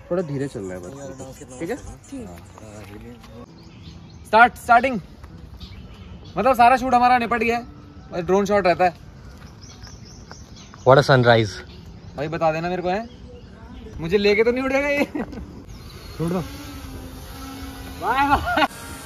थोड़ा धीरे चल रहा है बस, ठीक है। स्टार्टिंग मतलब सारा शूट हमारा निपट गया है, ड्रोन शॉट रहता है। What a sunrise. भाई बता देना मेरे को, है मुझे लेके तो नहीं उड़ेगा ये। छोड़ दो। Bye bye.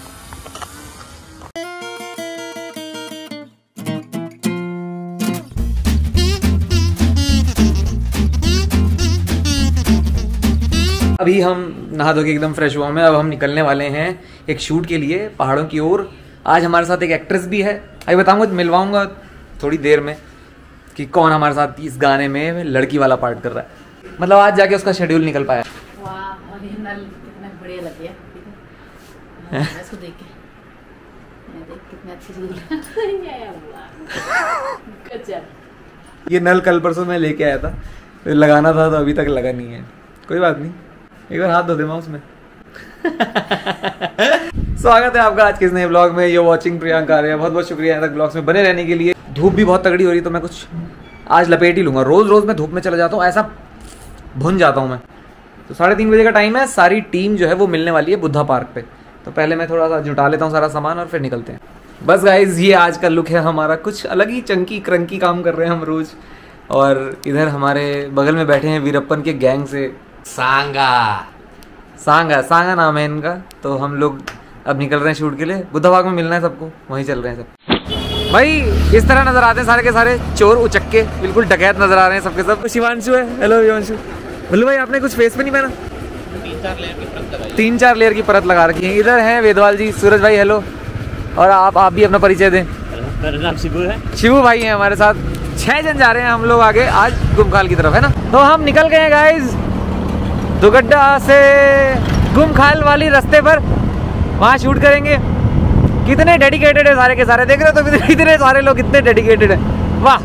अभी हम नहा धो के एकदम फ्रेश हुआ में, अब हम निकलने वाले हैं एक शूट के लिए पहाड़ों की ओर। आज हमारे साथ एक एक्ट्रेस भी है, अभी बताऊंगा, मिलवाऊंगा थोड़ी देर में कि कौन हमारे साथ इस गाने में लड़की वाला पार्ट कर रहा है। मतलब आज जाके उसका शेड्यूल निकल पाया। वाह, और ये नल कितना बढ़िया लग गया, ठीक है इसको देख के, देख कितना अच्छे से। ये नल कल परसों मैं लेके आया था, तो लगाना था तो अभी तक लगा नहीं है। कोई बात नहीं, एक बार हाथ धो दे मैं उसमें। स्वागत है आपका आज के इस नए ब्लॉग में। You watching Priyanka Arya. बहुत बहुत शुक्रिया यहाँ तक ब्लॉग्स में बने रहने के लिए। धूप भी बहुत तगड़ी हो रही है तो मैं कुछ आज लपेट ही लूंगा। रोज रोज मैं धूप में चला जाता हूँ, ऐसा भुन जाता हूँ मैं। तो 3:30 बजे का टाइम है, सारी टीम जो है वो मिलने वाली है बुद्धा पार्क पे। तो पहले मैं थोड़ा सा जुटा लेता हूँ सारा सामान और फिर निकलते हैं। बस गाइज ये आज का लुक है हमारा, कुछ अलग ही चंकी क्रंकी काम कर रहे हैं हम रोज। और इधर हमारे बगल में बैठे हैं वीरप्पन के गैंग से सांगा नाम है इनका। तो हम लोग अब निकल रहे हैं शूट के लिए। बुद्धा बाग में मिलना है सबको, वहीं चल रहे हैं सब। भाई इस तरह नजर आते हैं सारे के सारे चोर उचक्के, बिल्कुल डकैत नजर आ रहे हैं सबके सब। शिवांशु है, हेलो शिवांशु। बोलो भाई आपने कुछ फेस पे नहीं पहना? 3-4 लेयर की परत लगा रखी है। इधर है वेदवाल जी, सूरज भाई हेलो। और आप भी अपना परिचय दें। मेरा नाम शिबू है। शिबू भाई हैं हमारे साथ। 6 जन जा रहे हैं हम लोग आगे आज गुमखाल की तरफ, है ना। तो हम निकल गए हैं गाइज दुगड्डा से गुमखाल वाली रास्ते पर, वहाँ शूट करेंगे। कितने डेडिकेटेड है सारे के सारे, देख रहे हो तो इतने सारे लोग कितने डेडिकेटेड है। वाह।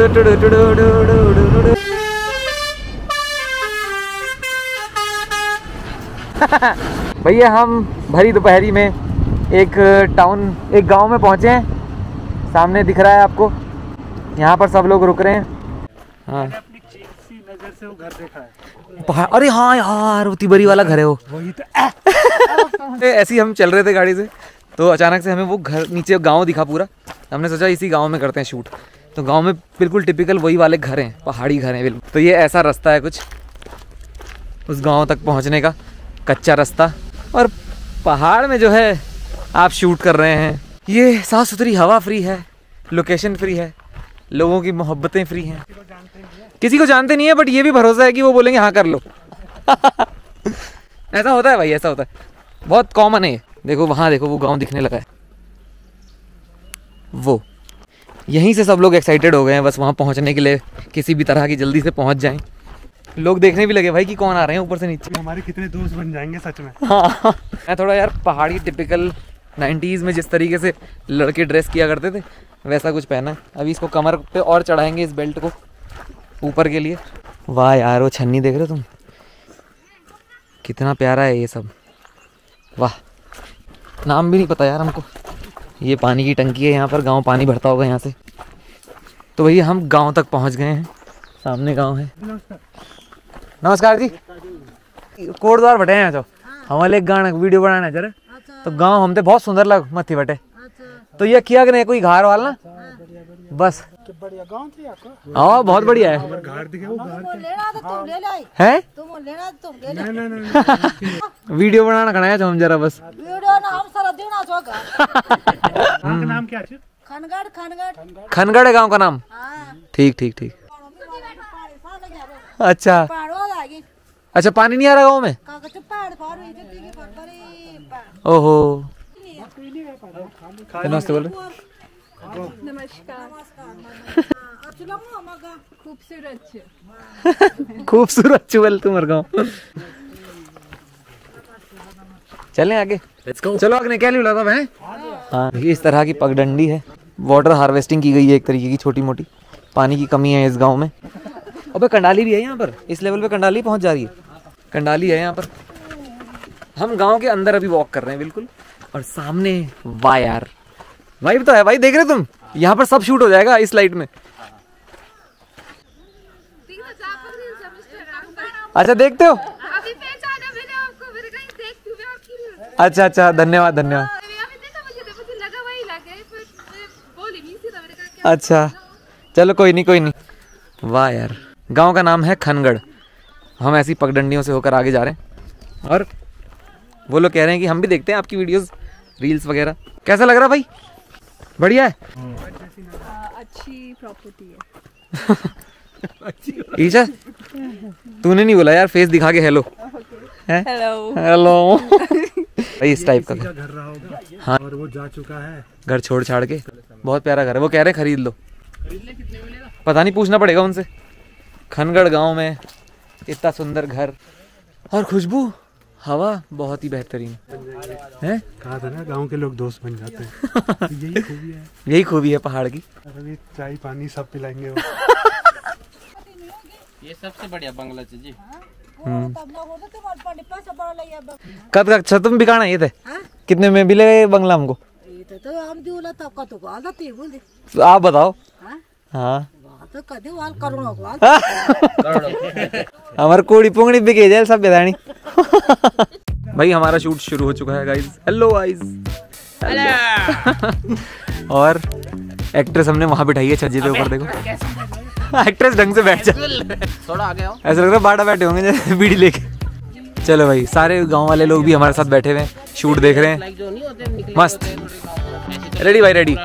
भैया हम भरी दोपहरी में एक गांव में पहुंचे हैं। सामने दिख रहा है आपको, यहाँ पर सब लोग रुक रहे हैं। हाँ नजर से वो घर देखा है। अरे हाँ यार वो तिबरी वाला घर है वो, वही तो। ऐसे ही हम चल रहे थे गाड़ी से, तो अचानक से हमें वो घर नीचे गांव दिखा पूरा। हमने सोचा इसी गांव में करते हैं शूट। तो गांव में बिल्कुल टिपिकल वही वाले घर हैं, पहाड़ी घर हैं बिल्कुल। तो ये ऐसा रास्ता है कुछ उस गांव तक पहुंचने का, कच्चा रास्ता। और पहाड़ में जो है आप शूट कर रहे हैं, ये साफ सुथरी हवा फ्री है, लोकेशन फ्री है, लोगों की मोहब्बतें फ्री हैं। किसी को जानते नहीं है, बट ये भी भरोसा है कि वो बोलेंगे हाँ कर लो। ऐसा होता है भाई, ऐसा होता है, बहुत कॉमन है। देखो वहाँ देखो वो गांव दिखने लगा है, वो यहीं से सब लोग एक्साइटेड हो गए हैं बस वहाँ पहुँचने के लिए, किसी भी तरह की जल्दी से पहुँच जाएं। लोग देखने भी लगे भाई कि कौन आ रहे हैं ऊपर से नीचे। हमारे कितने दोस्त बन जाएंगे सच में। हाँ मैं थोड़ा यार पहाड़ी टिपिकल 90s में जिस तरीके से लड़के ड्रेस किया करते थे वैसा कुछ पहना है। अभी इसको कमर पे और चढ़ाएंगे इस बेल्ट को ऊपर के लिए। वाह यार वो छन्नी देख रहे हो तुम, कितना प्यारा है ये सब। वाह, नाम भी नहीं पता यार हमको। ये पानी की टंकी है यहाँ पर, गांव पानी भरता होगा यहाँ से। तो भैया हम गांव तक पहुँच गए हैं, सामने गांव है। नमस्कार जी। कोटद्वार बटे हैं जो हमारे एक गाना वीडियो बनाना है जरा। तो गांव हमसे बहुत सुंदर लग मथी बटे। तो ये किया कि नहीं कोई घर वाला ना बस। बढ़िया गांव थी आपका। हाँ बहुत बढ़िया है। घर दिखे वो घर है। नहीं वीडियो बनाना खड़ा है जो हम जरा बस। वीडियो ना हम सारा दिन आ जाएगा। गांव का नाम क्या है? खनगढ़ है गांव का नाम। ठीक ठीक ठीक। अच्छा अच्छा, पानी नहीं आ रहा गाँव में? ओहो नमस्ते बोल रहे। खूबसूरत चुवल तुम्हारे गाँव। चलें आगे, चलो आगे क्या लिया था मैं। हाँ इस तरह की पगडंडी है, वाटर हार्वेस्टिंग की गई है एक तरीके की, छोटी मोटी। पानी की कमी है इस गांव में। अबे कंडाली भी है यहाँ पर, इस लेवल पे कंडाली पहुंच जा रही है। कंडाली है यहाँ पर। हम गांव के अंदर अभी वॉक कर रहे हैं बिल्कुल, और सामने वाह यार वाइब तो है भाई, देख रहे तुम यहाँ पर सब शूट हो जाएगा इस लाइट में। अच्छा देखते हो। अच्छा अच्छा, धन्यवाद धन्यवाद। अच्छा चलो कोई नहीं कोई नहीं। वाह यार, गांव का नाम है खनगढ़। हम ऐसी पगडंडियों से होकर आगे जा रहे हैं और वो लोग कह रहे हैं कि हम भी देखते हैं आपकी वीडियोस, रील्स वगैरह। कैसा लग रहा भाई? बढ़िया है, अच्छी प्रॉपर्टी है। ईशा तूने नहीं बोला यार, फेस दिखा के हेलो। हेलो हेलो भाई इस टाइप का घर रहा होगा। हाँ, और वो जा चुका है घर छोड़ छाड़ के। बहुत प्यारा घर है, वो कह रहे हैं खरीद लो। पता नहीं, पूछना पड़ेगा उनसे। खनगढ़ गांव में इतना सुंदर घर और खुशबू, हवा बहुत ही बेहतरीन है। कहा था ना, गांव के लोग दोस्त बन जाते हैं। तो यही खूबी है, यही खूबी है पहाड़ की। अभी चाय पानी सब पिलाएंगे वो। ये सबसे बढ़िया बंगला है जी। कद का अच्छा तुम बिकाना ये थे? कितने में मिले बंगला हमको? तो आप बताओ। हाँ हमारे कोड़ी पुंगड़ी बिके जाए सब बेदानी। भाई हमारा शूट शुरू हो चुका है गाइस। Hello guys. और एक्ट्रेस हमने वहां बिठाई है छज्जे के ऊपर, देखो। एक्ट्रेस ढंग से बैठ जा, थोड़ा आगे आओ। ऐसा लग रहा है बाड़ा बैठे होंगे जैसे बीड़ी लेके। चलो भाई, सारे गांव वाले लोग भी हमारे साथ बैठे हुए हैं, शूट देख रहे हैं। जो नहीं होते निकले मस्त। रेडी भाई रेडी।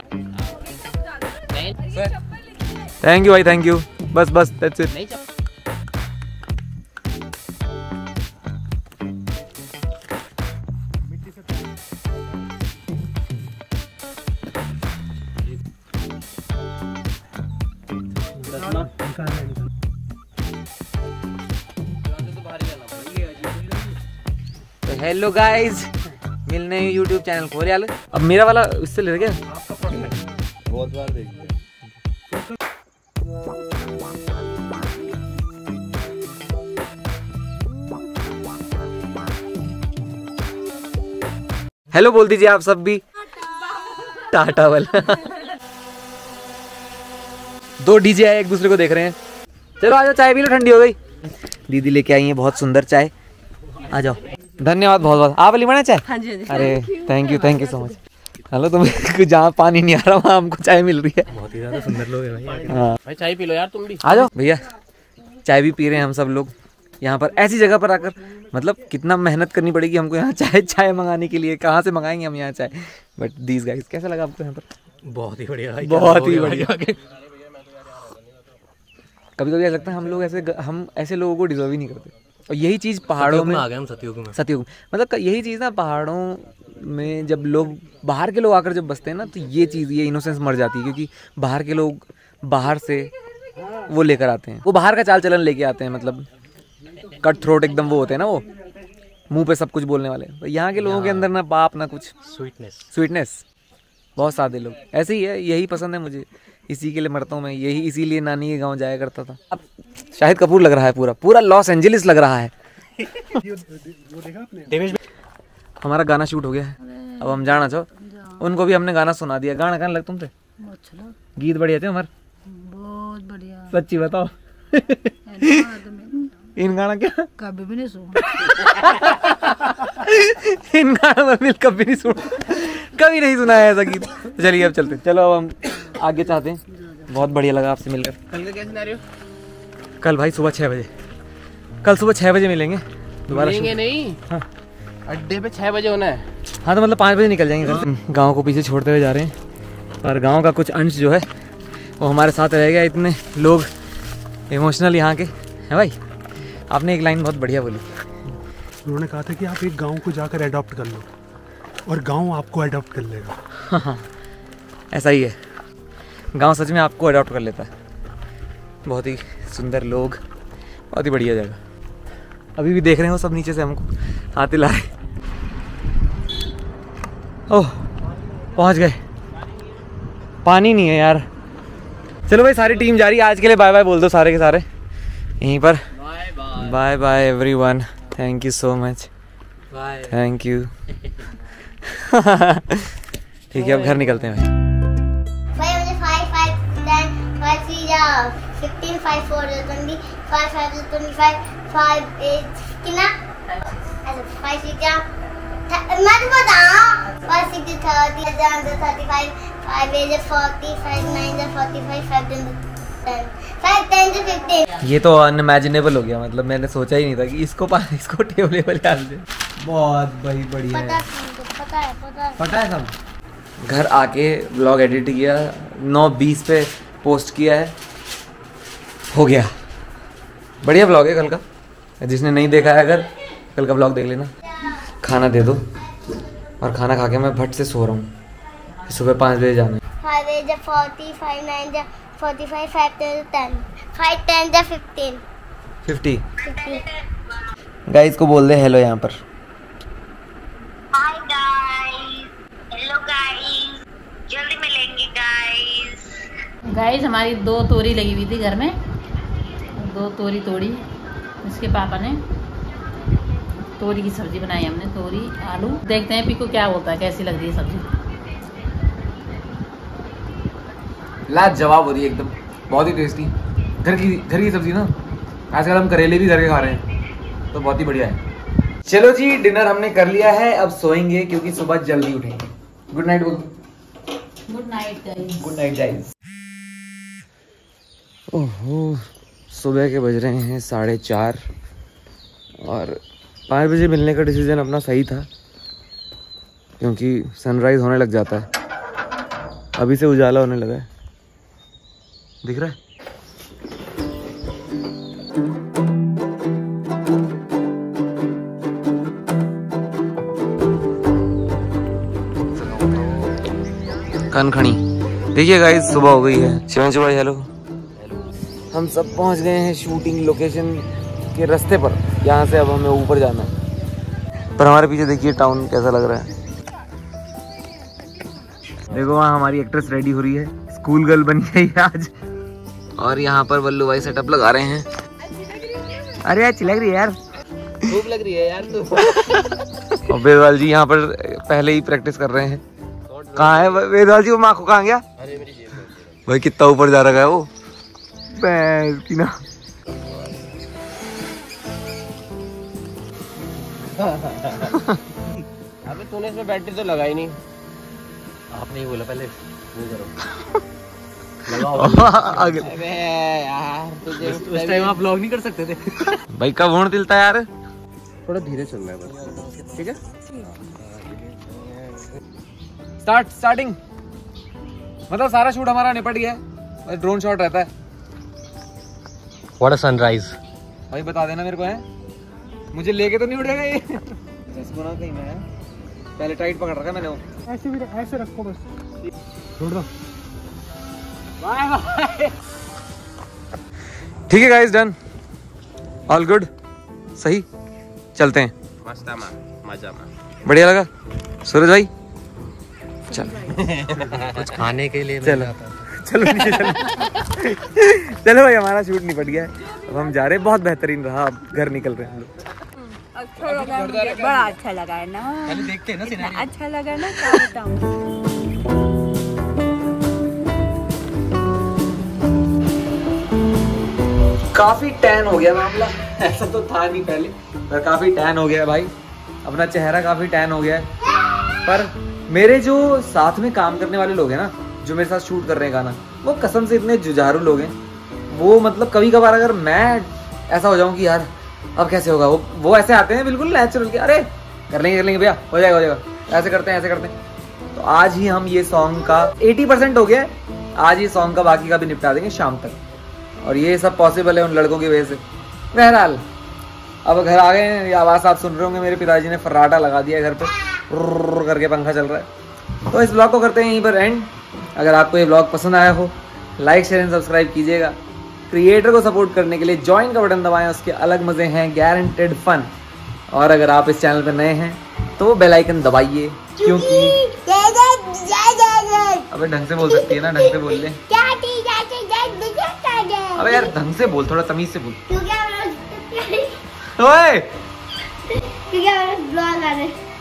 थैंक यू भाई थैंक यू। बस बस दैट्स इट। नहीं हेलो गाइस, मिलने यूट्यूब चैनल खोल यार। अब मेरा वाला इससे ले गया। बहुत बार देख लिया। हेलो बोल दीजिए आप सब भी। टाटा वाला। दो डीजे आए एक दूसरे को देख रहे हैं। चलो आ जाओ, चाय पी लो, ठंडी हो गई। दीदी लेके आई है बहुत सुंदर चाय, आ जाओ। धन्यवाद बहुत बहुत। आप वाली बना चाय? हाँ जी, हाँ जी। अरे thank you so much. Hello, तुम जहाँ पानी नहीं आ रहा वहाँ हमको चाय मिल रही है। बहुत ही ज्यादा सुंदर लोग हैं भाई। हाँ भाई चाय पी लो यार तुम भी। आ जाओ भैया, चाय भी पी रहे हैं हम सब लोग यहाँ पर, ऐसी जगह पर आकर। मतलब कितना मेहनत करनी पड़ेगी हमको यहाँ चाय मंगाने के लिए। कहाँ से मंगाएंगे हम यहाँ चाय? बट दीज गाइस, कैसा लगा आपको यहाँ पर? बहुत ही बढ़िया भाई, बहुत ही बढ़िया। कभी कभी ऐसा लगता है हम ऐसे लोगों को डिजर्व ही नहीं करते। और यही चीज़ पहाड़ों में आ गए हम सतयुग में। सतयुग मतलब यही चीज़ ना, पहाड़ों में जब लोग बाहर के लोग आकर जब बसते हैं ना, तो ये चीज़, ये इनोसेंस मर जाती है। क्योंकि बाहर के लोग बाहर से वो लेकर आते हैं, वो बाहर का चाल चलन लेके आते हैं। मतलब कट थ्रोट एकदम वो होते हैं ना, वो मुंह पे सब कुछ बोलने वाले। तो यहाँ के लोगों के अंदर ना पाप ना कुछ, स्वीटनेस, बहुत सादे लोग। ऐसे ही है, यही पसंद है मुझे, इसी के लिए मरता हूँ मैं। यही इसीलिए नानी के गांव जाया करता था। अब शाहिद कपूर लग रहा है, पूरा पूरा लॉस एंजलिस लग रहा है। वो देखा आपने? हमारा गाना शूट हो गया है, अब हम जाना चाहो। उनको भी हमने गाना सुना दिया। गाना गाना लग तुमसे? गीत बढ़िया थे हमारे, बहुत बढ़िया। सच्ची बताओ। इन गाना क्या कभी भी नहीं सुना। इन गाना में कभी नहीं सुना, कभी नहीं सुना है ऐसा गीत। चलिए अब चलते, चलो अब हम आगे चाहते हैं। बहुत बढ़िया लगा आपसे मिलकर। कल का क्या सिनेरियो? कल भाई सुबह 6 बजे, कल सुबह 6 बजे मिलेंगे दोबारा। मिलेंगे नहीं, हाँ अड्डे पे 6 बजे होना है। हाँ, तो मतलब 5 बजे निकल जाएंगे घर से। गाँव को पीछे छोड़ते हुए जा रहे हैं, पर गाँव का कुछ अंश जो है वो हमारे साथ रह गया। इतने लोग इमोशनल यहाँ के हैं भाई। आपने एक लाइन बहुत बढ़िया बोली। उन्होंने कहा था कि आप एक गांव को जाकर अडॉप्ट कर लो और गांव आपको अडॉप्ट कर लेगा। हाँ, ऐसा ही है, गांव सच में आपको अडॉप्ट कर लेता है। बहुत ही सुंदर लोग, बहुत ही बढ़िया जगह। अभी भी देख रहे हो सब नीचे से हमको हाथ हिला रहे। ओह पहुंच गए। पानी नहीं है यार। चलो भाई, सारी टीम जा रही है। आज के लिए बाय बाय बोल दो सारे के सारे यहीं पर। Bye bye everyone, thank you so much, thank you. ठीक है, अब घर निकलते हैं भाई। 5 5 10 5 3 15 5 4 20 5 5 25 5 8 कितना? 5 6 मत बताओ 5 6 30 35 5 8 40 5 9 45 5 10 to 15 ये तो अनइमेजिनेबल हो गया, मतलब मैंने सोचा ही नहीं था कि इसको टेबल डाल दे। बहुत भाई बढ़िया है, पता है सब। घर आके व्लॉग एडिट किया, 9:20 पे पोस्ट किया है, हो गया। बढ़िया व्लॉग है कल का, जिसने नहीं देखा है अगर कल का व्लॉग देख लेना। खाना दे दो, और खाना खा के मैं भट से सो रहा हूँ, सुबह 5 बजे जाना है। 5 8 40 5 9 45 5 10 5 10 15 50 गाइस को बोल दे हेलो यहाँ पर। हाय गाइस, हेलो गाइस, जल्दी मिलेंगे गाइस। गाइस हमारी 2 तोरी लगी हुई थी घर में, 2 तोरी तोड़ी इसके पापा ने। तोरी की सब्जी बनाई हमने, तोरी आलू। देखते हैं पीको क्या बोलता है, कैसी लग रही है सब्जी। लाजवाब हो रही है एकदम, बहुत ही टेस्टी। घर की सब्जी ना, आजकल हम करेले भी घर के खा रहे हैं, तो बहुत ही बढ़िया है। चलो जी, डिनर हमने कर लिया है, अब सोएंगे क्योंकि सुबह जल्दी उठेंगे। गुड नाइट बोल। Good night guys. Good night guys. ओहो, सुबह के बज रहे हैं 4:30 और 5 बजे मिलने का डिसीजन अपना सही था, क्योंकि सनराइज होने लग जाता है। अभी से उजाला होने लगा है, दिख रहा है। कनखनी देखिए गाइस, सुबह हो गई है। शिवांशु भाई हेलो। हम सब पहुंच गए हैं शूटिंग लोकेशन के रास्ते पर। यहाँ से अब हमें ऊपर जाना है, पर हमारे पीछे देखिए टाउन कैसा लग रहा है। देखो वहाँ हमारी एक्ट्रेस रेडी हो रही है, स्कूल गर्ल बन गई है आज। और यहाँ पर बल्लू भाई सेटअप लगा रहे हैं। अरे अच्छी लग रही है यार, खूब लग रही है यार तू। और वेदवाल जी यहाँ पर पहले ही प्रैक्टिस कर रहे हैं। कहाँ है वेदवाल जी? वो माँ को कहाँ गया? अरे मेरी जेब में भाई कितना ऊपर जा रहा है वो, भैंस की ना। अबे तूने इसमें बैटरी तो लगाई नहीं। आपने ही बोला पहले वो करो। आगे अबे यार तुझे उस टाइम आप व्लॉग नहीं कर सकते थे। भाई कब होने दिलता है यार, थोड़ा धीरे चलना है बस, ठीक है। स्टार्टिंग मतलब सारा शूट हमारा निपट गया है, बस ड्रोन शॉट रहता है। What a sunrise. भाई बता देना मेरे को, है मुझे लेके तो नहीं उड़ेगा ये। इसको ना कहीं मैं पहले टाइट पकड़ रखा मैंने वो। ऐसे भी ऐसे रखो बस, छोड़ दो। Bye bye. ठीक है गाइस, डन, ऑल गुड, सही, चलते हैं। मस्त है, मजा में बढ़िया लगा सूरज भाई। चल कुछ खाने के लिए चलो चलो नीचे चलो। चलो भाई, हमारा शूट निपट गया है, अब हम जा रहे हैं। बहुत बेहतरीन रहा, अब घर निकल रहे हैं हम लोग। अच्छा लगा मुझे, बड़ा अच्छा लगा है ना। पहले देखते हैं ना सिनेरियो। अच्छा लगा ना, क्या बताऊं। काफी टैन हो गया मामला, ऐसा तो था नहीं पहले, पर काफी टैन हो गया भाई। अपना चेहरा काफी टैन हो गया है। पर मेरे जो साथ में काम करने वाले लोग हैं ना, जो मेरे साथ शूट कर रहे हैं गाना, वो कसम से इतने जुझारू लोग हैं। वो मतलब कभी कभार अगर मैं ऐसा हो जाऊं कि यार अब कैसे होगा, वो ऐसे आते हैं बिल्कुल नेचुरल के, अरे कर लेंगे भैया, हो जाएगा, ऐसे करते हैं। तो आज ही हम ये सॉन्ग का 80% हो गया, आज ये सॉन्ग का बाकी का भी निपटा देंगे शाम तक। और ये सब पॉसिबल है उन लड़कों की वजह से। बहरहाल अब घर आ गए हैं, ये आवाज़ आप सुन रहे होंगे, मेरे पिताजी ने फर्राटा लगा दिया है घर पे, करके पंखा चल रहा है। तो इस ब्लॉग को करते हैं यहीं पर एंड। अगर आपको ये ब्लॉग पसंद आया हो, लाइक शेयर एंड सब्सक्राइब कीजिएगा। क्रिएटर को सपोर्ट करने के लिए ज्वाइन का बटन दबाएं, उसके अलग मजे हैं, गारंटेड फन। और अगर आप इस चैनल पर नए हैं तो बेल आइकन दबाइए, क्योंकि अबे ढंग से बोल सकती है ना, ढंग से बोल ले। अबे यार ढंग से बोल, थोड़ा तमीज से बोल। ओए ब्लॉग आ रहे